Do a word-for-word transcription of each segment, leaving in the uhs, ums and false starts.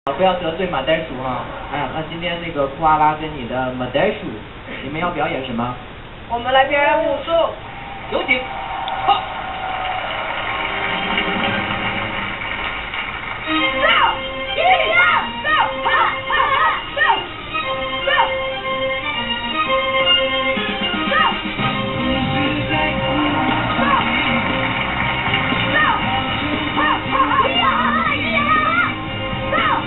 不要得罪马袋鼠哈。哎，那今天那个库阿拉跟你的马袋鼠，你们要表演什么？ 我们来表演武术。 有请。好。 走，一二，走，哈哈哈，走，走，走，走，走，哈哈，一二，一二，走。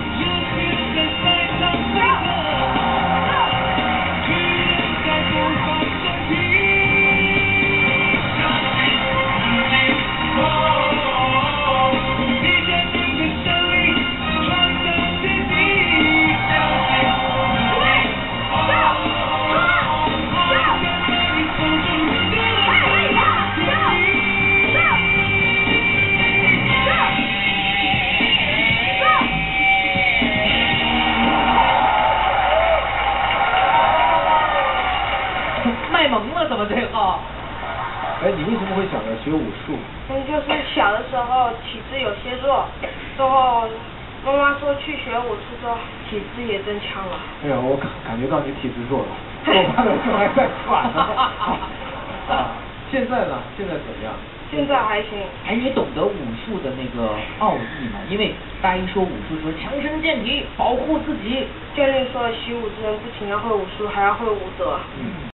卖萌了，怎么最后？ 哎，你为什么会想着学武术？ 嗯，就是小的时候体质有些弱，之后妈妈说去学武术，说体质也增强了。 哎呀，我感感觉到你体质弱了，我看的时候还在喘呢。啊，现在呢？现在怎么样？ 现在还行。 哎，你懂得武术的那个奥义吗？因为大家一说武术，说强身健体，保护自己。 教练说，习武之人不仅要会武术，还要会武德。 嗯。